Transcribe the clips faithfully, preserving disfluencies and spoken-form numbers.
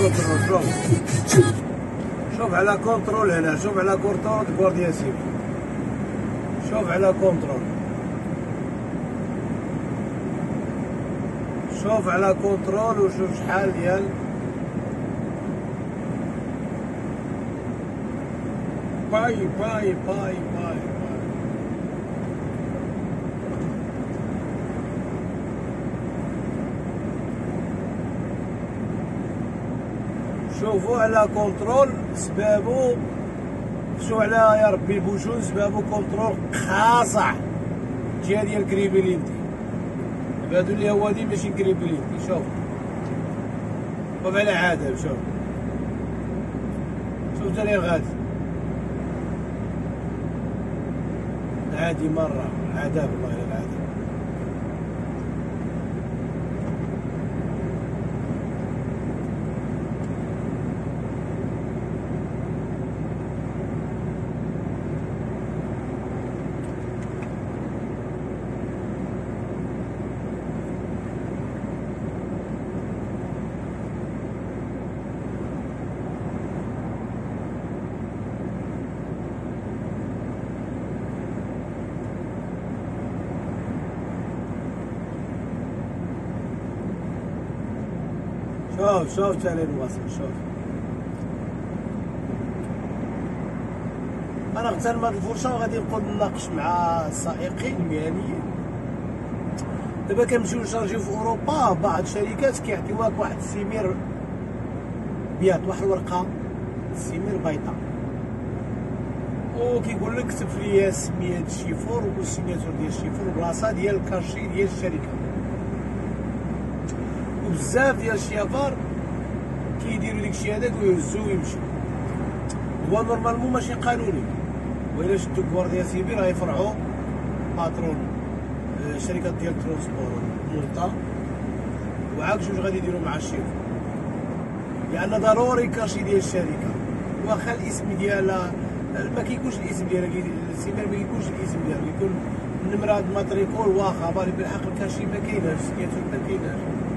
كونترول. شوف شوف على كونترول هنا، شوف على كونترول غوارديا سيفيل، شوف على كونترول، شوف على كونترول وشوف شحال ديال باي باي باي باي شوفوا على كونترول سبابو، شو على يا ربي بوشون سبابو كونترول خاصع جهه ديال كريبيلينتي. هادو اللي هو دي ماشي كريبيلينتي. شوف شوف على عادل، شوف شوف تاني غادي عادي مره عذاب والله الى العذاب. شوف شوف تاني الوصل. شوف انا اغتنم هاد الفرصه وغادي نقعد نناقش مع السائقين المهنيين. دابا كنمشيو نشارجيو في اوروبا، بعض الشركات كيعطيوك واحد السيمير بياض، واحد الورقه سيمير بيضاء، وكيقول لك كتب ليا السميه ديال الشيفور والسيناتور ديال الشيفور وبلاصه ديال الكاشي ديال الشركه. بزاف ديال الشيافار كيديروا داكشي هذاك ويهزوه ويمشيو. هو نورمالمون ماشي قانوني، وإلا شدو غوارديا سيفيل غيفرعوا باترون الشركات ديال الترونسبور مولطا، وعاك شوف غادي يديروا مع الشيفور، لأن ضروري كاشي ديال الشركة. واخا الاسم ديالها ما كيكونش الاسم ديالها، السيمير ما كيكونش الاسم ديالها، كيكون النمرة د الماتريكول واخا بالي بالحق الكاشي ما كايناش، السيناتور ما كايناش.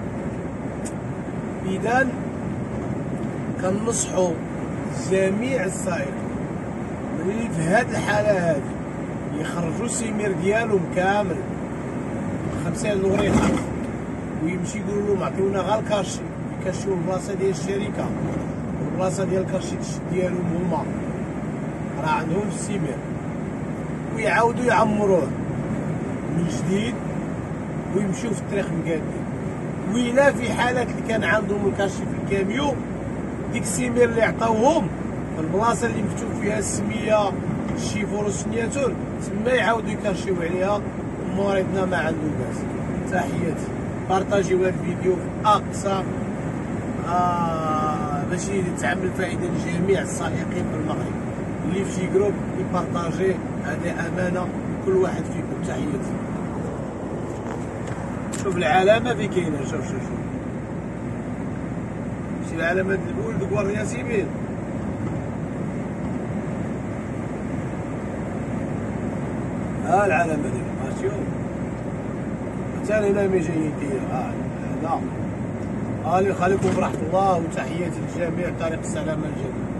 إذا كنصحو جميع السائقين ملي في هاد الحالة هادي يخرجوا السيمير ديالهم كامل خمسين الوريقة ويمشي يقولوا لهم عطيونا غير الكاشي، يكاشيو البلاصة ديال الشركة والبلاصة ديال الكاشي ديالهم هما راه عندهم السيمير، ويعاودوا يعمروه من جديد ويمشيو في الطريق مقادين. وإلا في حالات اللي كان عندهم الكاشي في الكاميو، ديك السيمير اللي عطاوهم في البلاصه اللي مكتوب فيها السميه الشيفور والسيناتور تما يعاودوا يكاشيو عليها، ومريضنا ما عنده باس. تحياتي، بارطاجيو هذا الفيديو في اقصى آه باش تعمل فائده لجميع السائقين في المغرب. اللي في شي جروب يبارطاجيه، هذه امانه كل واحد فيكم. تحياتي. شوف العلامة في كاينة، شوف شوف شوف شي العلامة الأول د غوارديا سيفيل. ها العلامة ديال شوف حتى هنا مي جايين كاين. ها هذا. ها اللي خليكم برحمة الله، وتحياتي للجميع، طريق السلامة للجميع.